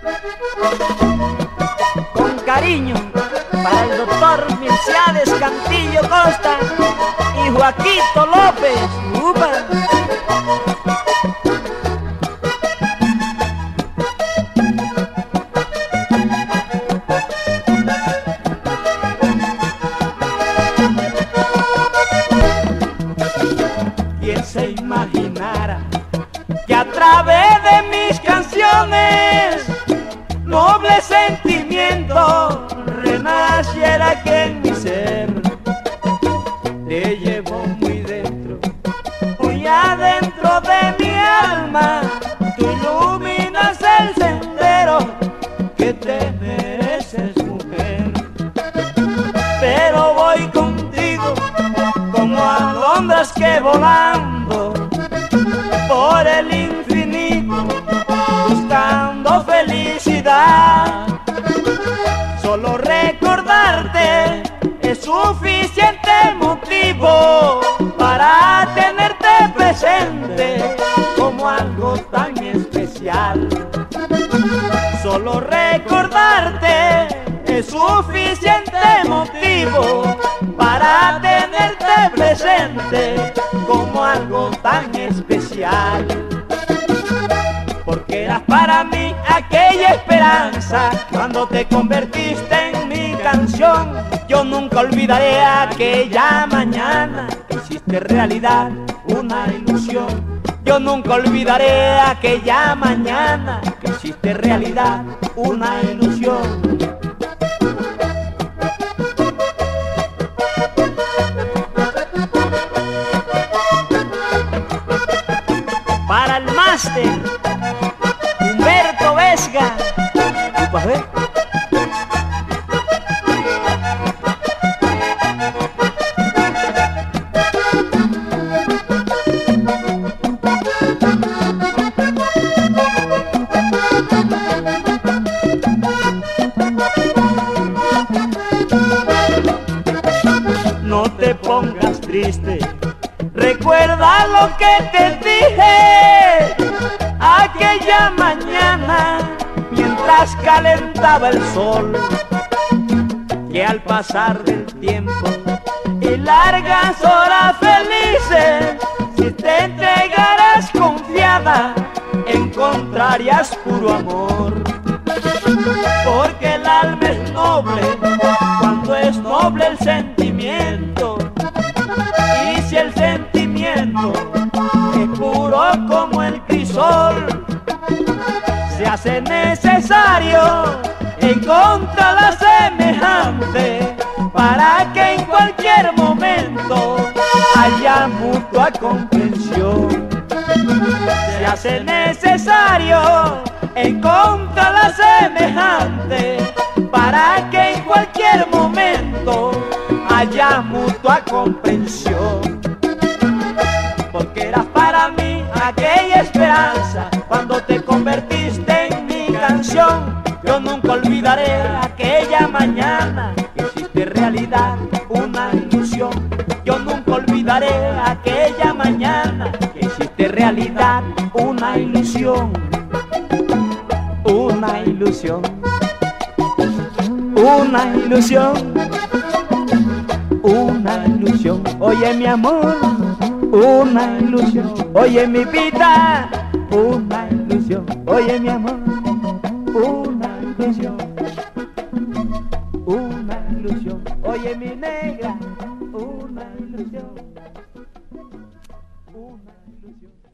Con cariño para el doctor Milciades Cantillo Costa y Joaquito López. ¡Upa! ¿Quién se imaginara que a través de mis canciones noble sentimiento renaciera aquí en mi ser? Te llevo muy dentro, muy adentro de mi alma. Tú iluminas el sendero que te mereces, mujer. Pero voy contigo como alondras que volando por el infinito buscando felicidad. Solo recordarte es suficiente motivo para tenerte presente como algo tan especial. Solo recordarte es suficiente motivo para tenerte presente como algo tan especial. Porque eras para mí aquella esperanza cuando te convertiste en mi canción. Yo nunca olvidaré aquella mañana que hiciste realidad una ilusión. Yo nunca olvidaré aquella mañana que hiciste realidad una ilusión. Para el máster Humberto Vesga. No te pongas triste, recuerda lo que te dije aquella mañana mientras calentaba el sol, que al pasar del tiempo y largas horas felices, si te entregaras confiada, encontrarías puro amor. Porque el alma es noble cuando es noble el sentimiento, y si el sentimiento es puro como el crisol, se hace necesario encontrar la semejante para que en cualquier momento haya mutua comprensión. Se hace necesario encontrar la semejante para que en cualquier momento haya mutua comprensión. Porque eras para mí aquella esperanza cuando te convertiste en mi canción. Yo nunca olvidaré aquella mañana que hiciste realidad una ilusión. Yo nunca olvidaré aquella mañana que hiciste realidad una ilusión. Una ilusión, una ilusión, una ilusión. Oye mi amor, una ilusión. Oye mi vida, una ilusión. Oye mi amor, una ilusión, una ilusión. Oye mi negra, una ilusión, una ilusión.